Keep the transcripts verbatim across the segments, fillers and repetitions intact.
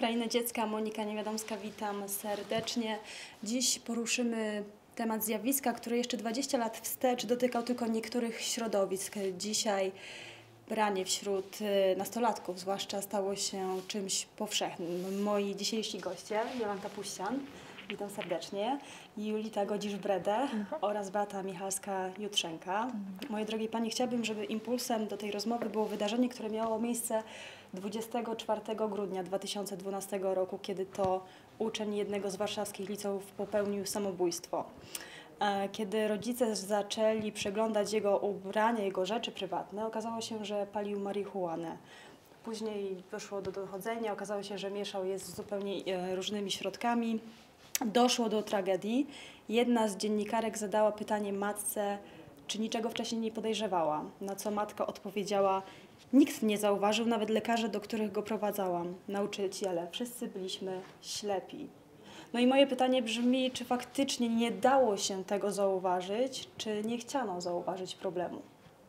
Krainy Dziecka, Monika Niewiadomska, witam serdecznie. Dziś poruszymy temat zjawiska, który jeszcze dwadzieścia lat wstecz dotykał tylko niektórych środowisk. Dzisiaj branie wśród nastolatków zwłaszcza stało się czymś powszechnym. Moi dzisiejsi goście, Jolanta Puścian, witam serdecznie, Julita Godzisz-Brede mhm. oraz Beata Michalska-Jutrzenka. Mhm. Moje drogie Panie, chciałabym, żeby impulsem do tej rozmowy było wydarzenie, które miało miejsce dwudziestego czwartego grudnia dwa tysiące dwunastego roku, kiedy to uczeń jednego z warszawskich liceów popełnił samobójstwo. Kiedy rodzice zaczęli przeglądać jego ubrania, jego rzeczy prywatne, okazało się, że palił marihuanę. Później doszło do dochodzenia, okazało się, że mieszał je z zupełnie różnymi środkami. Doszło do tragedii. Jedna z dziennikarek zadała pytanie matce, czy niczego wcześniej nie podejrzewała, na co matka odpowiedziała: nikt nie zauważył, nawet lekarze, do których go prowadzałam, nauczyciele, wszyscy byliśmy ślepi. No i moje pytanie brzmi, czy faktycznie nie dało się tego zauważyć, czy nie chciano zauważyć problemu?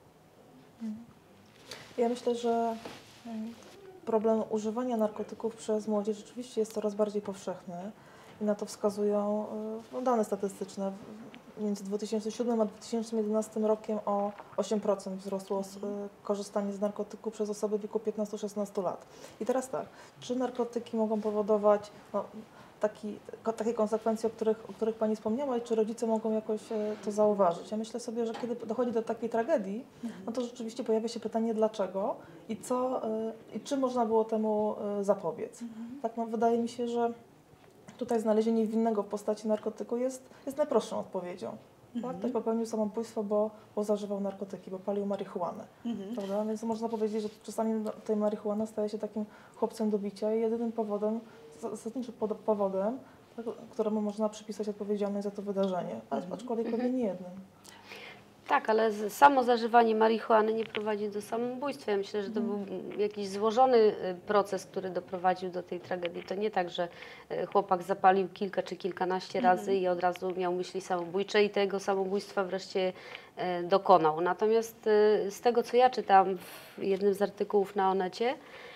Ja myślę, że problem używania narkotyków przez młodzież rzeczywiście jest coraz bardziej powszechny i na to wskazują no, dane statystyczne. Między dwa tysiące siódmym a dwa tysiące jedenastym rokiem o osiem procent wzrosło korzystanie z narkotyków przez osoby w wieku piętnastu do szesnastu lat. I teraz tak, czy narkotyki mogą powodować no, taki, takie konsekwencje, o których, o których Pani wspomniała, i czy rodzice mogą jakoś to zauważyć? Ja myślę sobie, że kiedy dochodzi do takiej tragedii, no to rzeczywiście pojawia się pytanie dlaczego i co, i czy można było temu zapobiec. Tak, no, wydaje mi się, że tutaj znalezienie winnego w postaci narkotyku jest, jest najprostszą odpowiedzią. Mhm. Tak? Ktoś popełnił samobójstwo, bo, bo zażywał narkotyki, bo palił marihuanę. Mhm. Prawda? Więc można powiedzieć, że czasami tej marihuana staje się takim chłopcem do bicia i jedynym powodem, zasadniczym powodem, tak, któremu można przypisać odpowiedzialność za to wydarzenie, mhm. aczkolwiek pewnie nie jednym. Tak, ale samo zażywanie marihuany nie prowadzi do samobójstwa. Ja myślę, że to był jakiś złożony proces, który doprowadził do tej tragedii. To nie tak, że chłopak zapalił kilka czy kilkanaście razy i od razu miał myśli samobójcze i tego samobójstwa wreszcie dokonał. Natomiast z tego, co ja czytam w jednym z artykułów na Onecie,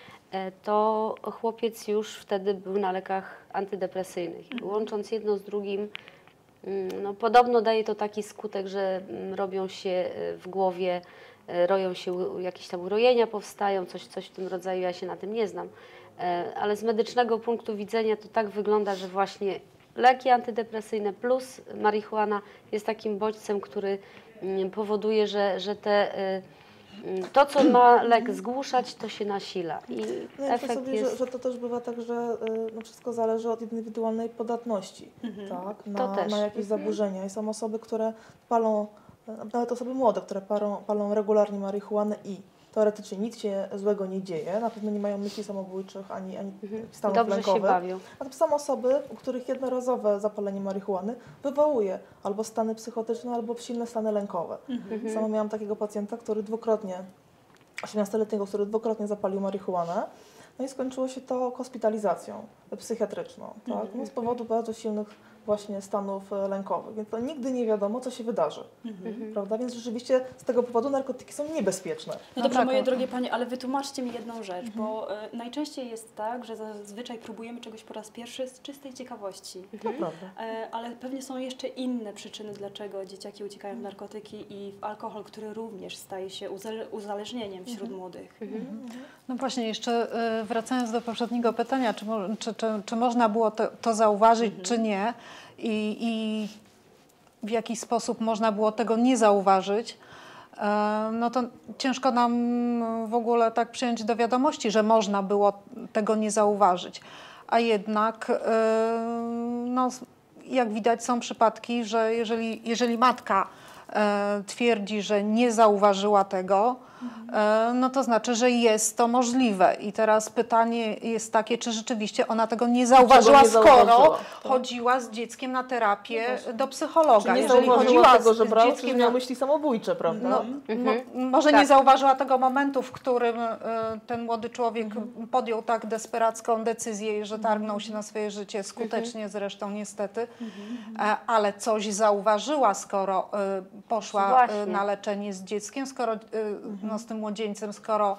to chłopiec już wtedy był na lekach antydepresyjnych. I łącząc jedno z drugim, no, podobno daje to taki skutek, że robią się w głowie, roją się jakieś tam urojenia, powstają, coś, coś w tym rodzaju, ja się na tym nie znam. Ale z medycznego punktu widzenia to tak wygląda, że właśnie leki antydepresyjne plus marihuana jest takim bodźcem, który powoduje, że, że te, to, co ma lek zgłuszać, to się nasila. I no, efekt sobie, jest... że, że to też bywa tak, że no, wszystko zależy od indywidualnej podatności, mhm. tak, na, na jakieś mhm. zaburzenia. I są osoby, które palą, nawet osoby młode, które palą, palą regularnie marihuanę i teoretycznie nic się złego nie dzieje, na pewno nie mają myśli samobójczych ani, ani mhm. stanów Dobrze lękowych. się bawią. A to są osoby, u których jednorazowe zapalenie marihuany wywołuje albo stany psychotyczne, albo silne stany lękowe. Mhm. Sama miałam takiego pacjenta, który dwukrotnie, osiemnastoletniego, który dwukrotnie zapalił marihuanę, no i skończyło się to hospitalizacją psychiatryczną, tak? Mhm. No z powodu bardzo silnych właśnie stanów lękowych, więc to nigdy nie wiadomo, co się wydarzy, mhm. prawda? Więc rzeczywiście z tego powodu narkotyki są niebezpieczne. No dobrze, no, moje drogie Panie, ale wytłumaczcie mi jedną rzecz, mhm. bo y, najczęściej jest tak, że zazwyczaj próbujemy czegoś po raz pierwszy z czystej ciekawości, mhm. y, ale pewnie są jeszcze inne przyczyny, dlaczego dzieciaki uciekają w narkotyki i w alkohol, który również staje się uzależnieniem wśród mhm. młodych. Mhm. No właśnie, jeszcze y, wracając do poprzedniego pytania, czy, czy, czy, czy można było to, to zauważyć, mhm. czy nie, I, i w jaki sposób można było tego nie zauważyć, no to ciężko nam w ogóle tak przyjąć do wiadomości, że można było tego nie zauważyć. A jednak, no, jak widać, są przypadki, że jeżeli, jeżeli matka twierdzi, że nie zauważyła tego, mhm. no to znaczy, że jest to możliwe. I teraz pytanie jest takie, czy rzeczywiście ona tego nie zauważyła, nie skoro zauważyła, tak. chodziła z dzieckiem na terapię no do psychologa. Czy nie jeżeli chodziła chodziła tego, że brał, z dzieckiem czy miał myśli samobójcze, prawda? No, mhm. mo, może tak. nie zauważyła tego momentu, w którym y, ten młody człowiek mhm. podjął tak desperacką decyzję, że targnął się na swoje życie, skutecznie mhm. zresztą niestety, mhm. e, ale coś zauważyła, skoro y, poszła y, na leczenie z dzieckiem, skoro y, mhm. no, z tym młodzieńcem, skoro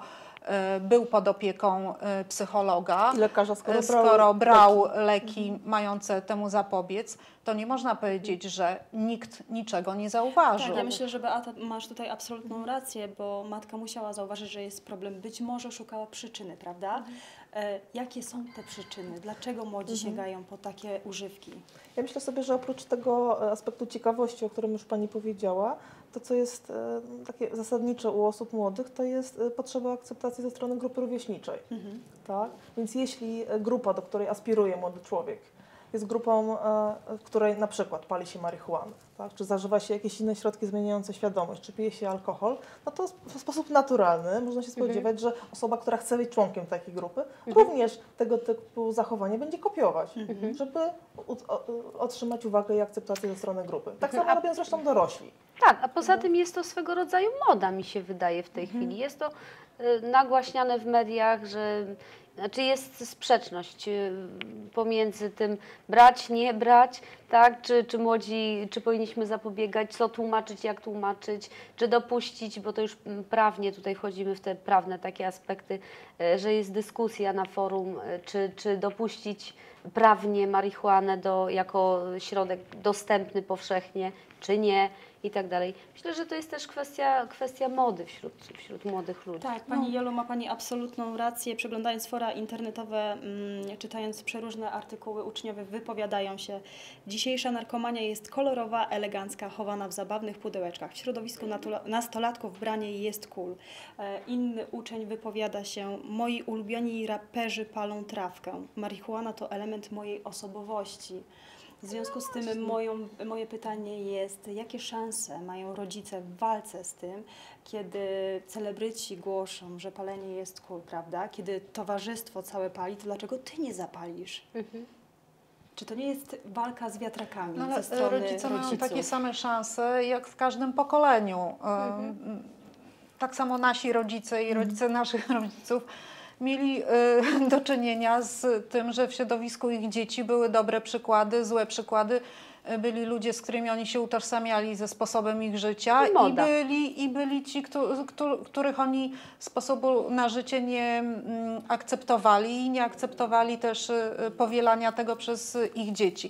e, był pod opieką e, psychologa, I lekarza, skoro e, brał skoro brał leki. leki mające temu zapobiec, to nie można powiedzieć, że nikt niczego nie zauważył. Tak, ja myślę, że Beata, masz tutaj absolutną rację, bo matka musiała zauważyć, że jest problem. Być może szukała przyczyny, prawda? E, jakie są te przyczyny? Dlaczego młodzi sięgają po takie używki? Ja myślę sobie, że oprócz tego aspektu ciekawości, o którym już Pani powiedziała, to co jest e, takie zasadnicze u osób młodych, to jest e, potrzeba akceptacji ze strony grupy rówieśniczej. Mhm. Tak? Więc jeśli e, grupa, do której aspiruje młody człowiek, jest grupą, e, w której na przykład pali się marihuanę, tak? Czy zażywa się jakieś inne środki zmieniające świadomość, czy pije się alkohol, no to w sposób naturalny można się spodziewać, że osoba, która chce być członkiem takiej grupy, również tego typu zachowanie będzie kopiować, żeby u, o, otrzymać uwagę i akceptację ze strony grupy. Tak samo A- robią zresztą dorośli. Tak, a poza tym jest to swego rodzaju moda, mi się wydaje w tej chwili. Jest to y, nagłaśniane w mediach, że znaczy jest sprzeczność y, pomiędzy tym brać, nie brać, tak? Czy, czy młodzi, czy powinniśmy zapobiegać, co tłumaczyć, jak tłumaczyć, czy dopuścić, bo to już mm, prawnie tutaj wchodzimy w te prawne takie aspekty, y, że jest dyskusja na forum, y, czy, czy dopuścić prawnie marihuanę do, jako środek dostępny powszechnie, czy nie i tak dalej. Myślę, że to jest też kwestia, kwestia mody wśród, wśród młodych ludzi. Tak, Pani Jolu, ma Pani absolutną rację. Przeglądając fora internetowe, mm, czytając przeróżne artykuły, uczniowie wypowiadają się. Dzisiejsza narkomania jest kolorowa, elegancka, chowana w zabawnych pudełeczkach. W środowisku natula- nastolatków branie jest cool. E, inny uczeń wypowiada się: moi ulubioni raperzy palą trawkę. Marihuana to element mojej osobowości. W związku z tym moją, moje pytanie jest, jakie szanse mają rodzice w walce z tym, kiedy celebryci głoszą, że palenie jest cool, prawda? Kiedy towarzystwo całe pali, to dlaczego ty nie zapalisz? Mhm. Czy to nie jest walka z wiatrakami No, ale ze strony rodzice mają rodziców? takie same szanse jak w każdym pokoleniu. Mhm. Tak samo nasi rodzice i rodzice naszych rodziców mieli y, do czynienia z tym, że w środowisku ich dzieci były dobre przykłady, złe przykłady. Y, Byli ludzie, z którymi oni się utożsamiali ze sposobem ich życia I i moda. byli, i byli ci, któ- któ- których oni sposobu na życie nie mm, akceptowali i nie akceptowali też y, powielania tego przez y, ich dzieci.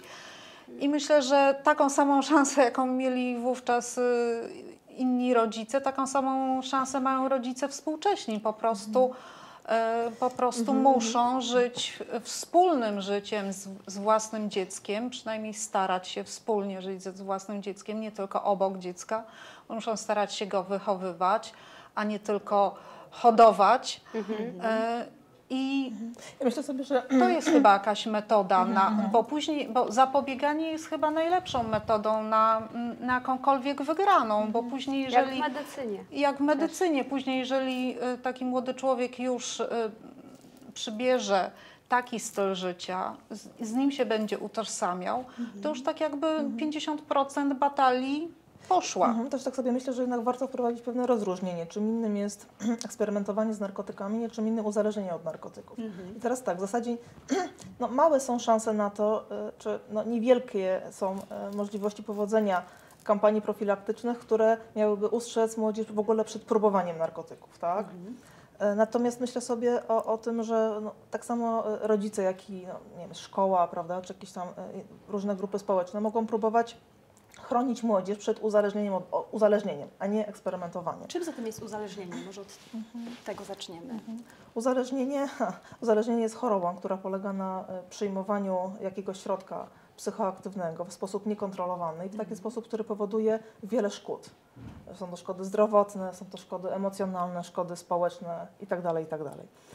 I myślę, że taką samą szansę, jaką mieli wówczas y, inni rodzice, taką samą szansę mają rodzice współcześni. Po prostu, e, po prostu muszą żyć wspólnym życiem z, z własnym dzieckiem, przynajmniej starać się wspólnie żyć ze z własnym dzieckiem, nie tylko obok dziecka. Muszą starać się go wychowywać, a nie tylko hodować. E, I Ja myślę sobie, że to jest chyba jakaś metoda, na, bo później, bo zapobieganie jest chyba najlepszą metodą na, na jakąkolwiek wygraną, bo później Jak jeżeli... w medycynie. Jak w medycynie, później jeżeli y, taki młody człowiek już y, przybierze taki styl życia, z, z nim się będzie utożsamiał, to już tak jakby pięćdziesiąt procent batalii poszła. Mhm, też tak sobie myślę, że jednak warto wprowadzić pewne rozróżnienie. Czym innym jest eksperymentowanie z narkotykami, nie czym innym uzależnienie od narkotyków. I teraz tak, w zasadzie no, małe są szanse na to, y, czy no, niewielkie są y, możliwości powodzenia kampanii profilaktycznych, które miałyby ustrzec młodzież w ogóle przed próbowaniem narkotyków, tak? Y, Natomiast myślę sobie o, o tym, że no, tak samo y, rodzice, jak i no, nie wiem, szkoła, prawda, czy jakieś tam y, różne grupy społeczne mogą próbować chronić młodzież przed uzależnieniem, od, o, uzależnieniem, a nie eksperymentowaniem. Czym zatem jest uzależnienie? Może od tego zaczniemy. Uzależnienie, ha, uzależnienie jest chorobą, która polega na e, przyjmowaniu jakiegoś środka psychoaktywnego w sposób niekontrolowany i w taki sposób, który powoduje wiele szkód. Są to szkody zdrowotne, są to szkody emocjonalne, szkody społeczne itd. itd.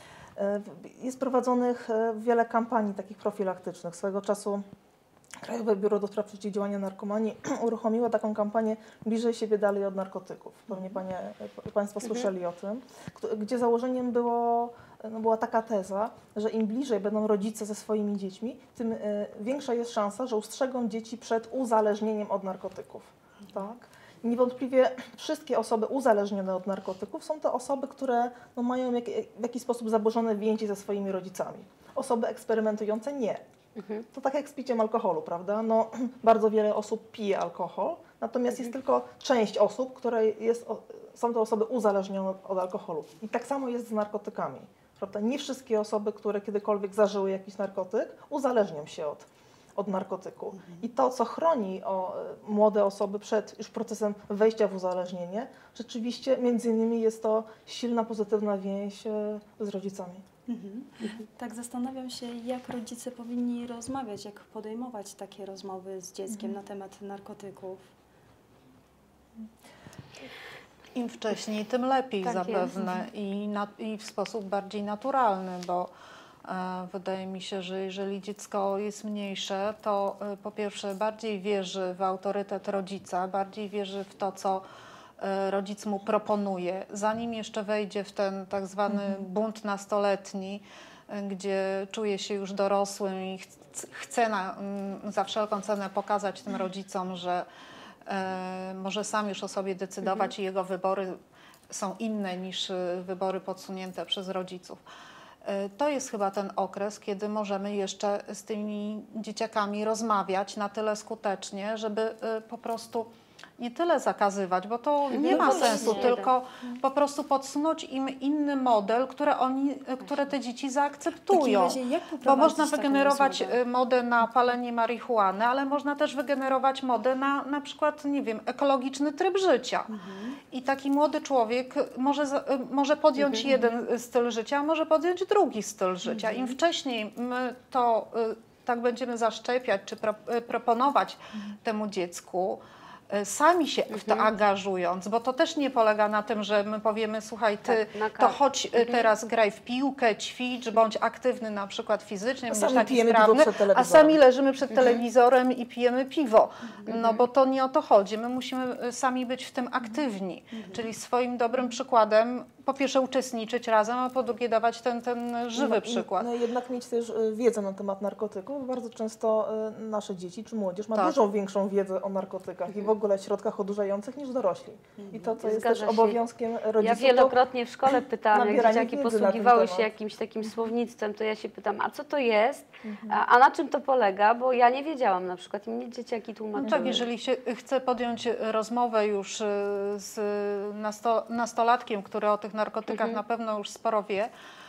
E, w- Jest prowadzonych e, wiele kampanii takich profilaktycznych. Swego czasu Krajowe Biuro do Spraw Przeciwdziałania Narkomanii uruchomiło taką kampanię Bliżej siebie, dalej od narkotyków. Pewnie panie, Państwo słyszeli o tym, kt- gdzie założeniem było, no była taka teza, że im bliżej będą rodzice ze swoimi dziećmi, tym y, większa jest szansa, że ustrzegą dzieci przed uzależnieniem od narkotyków. Tak? I niewątpliwie wszystkie osoby uzależnione od narkotyków są to osoby, które no, mają jak, w jakiś sposób zaburzone więzi ze swoimi rodzicami. Osoby eksperymentujące nie. To tak jak z piciem alkoholu, prawda? No, bardzo wiele osób pije alkohol, Natomiast jest tylko część osób, które jest, są to osoby uzależnione od, od alkoholu. I tak samo jest z narkotykami. Prawda? Nie wszystkie osoby, które kiedykolwiek zażyły jakiś narkotyk, uzależnią się od, od narkotyku. Mhm. I to, co chroni o, młode osoby przed już procesem wejścia w uzależnienie, rzeczywiście między innymi jest to silna, pozytywna więź z rodzicami. Mhm. Tak zastanawiam się, jak rodzice powinni rozmawiać, jak podejmować takie rozmowy z dzieckiem mhm. na temat narkotyków. Im wcześniej, tym lepiej Tak zapewne i, na, i w sposób bardziej naturalny, bo e, wydaje mi się, że jeżeli dziecko jest mniejsze, to e, po pierwsze bardziej wierzy w autorytet rodzica, bardziej wierzy w to, co e, rodzic mu proponuje, zanim jeszcze wejdzie w ten tak zwany mhm. bunt nastoletni, e, gdzie czuje się już dorosłym i ch chce na, m, za wszelką cenę pokazać tym rodzicom, że E, może sam już o sobie decydować mhm. i jego wybory są inne niż wybory podsunięte przez rodziców. E, to jest chyba ten okres, kiedy możemy jeszcze z tymi dzieciakami rozmawiać na tyle skutecznie, żeby e, po prostu nie tyle zakazywać, bo to nie ma sensu, tylko po prostu podsunąć im inny model, które, oni, które te dzieci zaakceptują. Bo można wygenerować modę na palenie marihuany, ale można też wygenerować modę na na przykład, nie wiem, ekologiczny tryb życia. Mhm. I taki młody człowiek może, może podjąć mhm. jeden styl życia, a może podjąć drugi styl życia. Mhm. Im wcześniej my to tak będziemy zaszczepiać, czy pro, proponować mhm. temu dziecku, sami się w to angażując, bo to też nie polega na tym, że my powiemy, słuchaj, ty tak, to chodź mhm. teraz graj w piłkę, ćwicz, bądź aktywny na przykład fizycznie, a bądź sami taki sprawny, a sami leżymy przed mhm. telewizorem i pijemy piwo. Mhm. No bo to nie o to chodzi. My musimy sami być w tym aktywni, mhm. czyli swoim dobrym przykładem po pierwsze uczestniczyć razem, a po drugie dawać ten, ten żywy no, przykład. No jednak mieć też wiedzę na temat narkotyków. Bardzo często nasze dzieci czy młodzież ma tak. dużo większą wiedzę o narkotykach mhm. i w ogóle środkach odurzających niż dorośli. I to, co jest Zgadza też się. obowiązkiem rodziców. Ja wielokrotnie w szkole pytałam, jak dzieciaki posługiwały się temat. jakimś takim słownictwem, to ja się pytam, a co to jest, mhm. a, a na czym to polega, bo ja nie wiedziałam na przykład i mnie dzieciaki tłumaczyły. No tak, jeżeli się chce podjąć rozmowę już z nasto, nastolatkiem, który o tych narkotykach mhm. na pewno już sporo wie,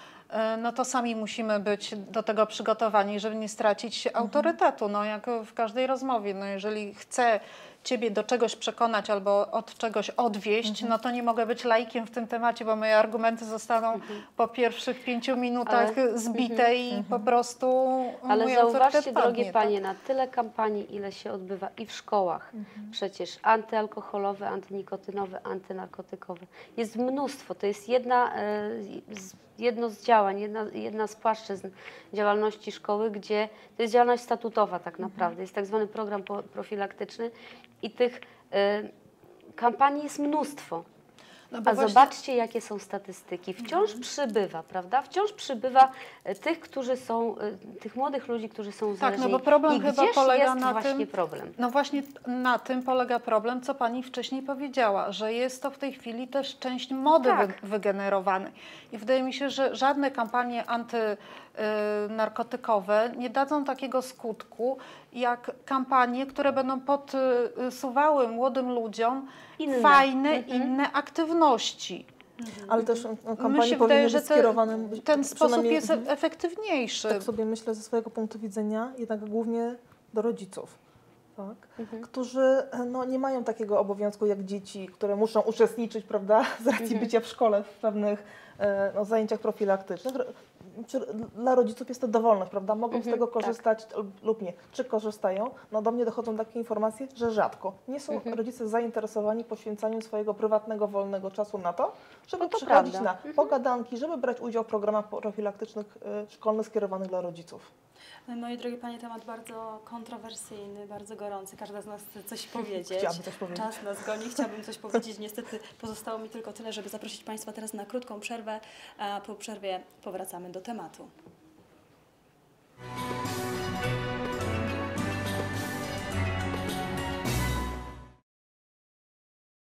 no to sami musimy być do tego przygotowani, żeby nie stracić mhm. autorytetu, no jak w każdej rozmowie. No jeżeli chcę Ciebie do czegoś przekonać albo od czegoś odwieść, mhm. no to nie mogę być laikiem w tym temacie, bo moje argumenty zostaną mhm. po pierwszych pięciu minutach ale, zbite mhm. i mhm. po prostu ale mój zauważcie, padnie, drogie tak? panie, na tyle kampanii, ile się odbywa i w szkołach, mhm. przecież antyalkoholowe, antynikotynowe, antynarkotykowe. Jest mnóstwo, to jest jedna, jedno z działań, jedna, jedna z płaszczyzn działalności szkoły, gdzie to jest działalność statutowa tak naprawdę, mhm. jest tak zwany program profilaktyczny i tych y, kampanii jest mnóstwo. No A właśnie... zobaczcie, jakie są statystyki. Wciąż mhm. przybywa, prawda? Wciąż przybywa tych, którzy są, tych młodych ludzi, którzy są uzależnieni. Tak, no bo problem I chyba polega jest na właśnie tym, problem? No właśnie na tym polega problem, co Pani wcześniej powiedziała, że jest to w tej chwili też część mody tak. wy, wygenerowanej. I wydaje mi się, że żadne kampanie antynarkotykowe nie dadzą takiego skutku, jak kampanie, które będą podsuwały młodym ludziom inne. fajne, mhm. inne aktywności. Mhm. Ale też kampanie powinny być skierowane... Ten sposób jest mhm. efektywniejszy. Tak sobie myślę ze swojego punktu widzenia, jednak głównie do rodziców, tak? mhm. którzy no, nie mają takiego obowiązku jak dzieci, które muszą uczestniczyć, prawda, z racji mhm. bycia w szkole w pewnych no, zajęciach profilaktycznych. Dla rodziców jest to dowolność, prawda? Mogą mhm, z tego korzystać tak. lub nie. Czy korzystają? No do mnie dochodzą takie informacje, że rzadko. Nie są mhm. rodzice zainteresowani poświęcaniem swojego prywatnego, wolnego czasu na to, żeby no to przychodzić prawda. na mhm. pogadanki, żeby brać udział w programach profilaktycznych y, szkolnych skierowanych dla rodziców. Moi drogie panie, temat bardzo kontrowersyjny, bardzo gorący. Każda z nas chce coś powiedzieć. Chciałabym coś powiedzieć. Czas nas goni, chciałabym coś powiedzieć. Niestety pozostało mi tylko tyle, żeby zaprosić Państwa teraz na krótką przerwę, a po przerwie powracamy do tematu.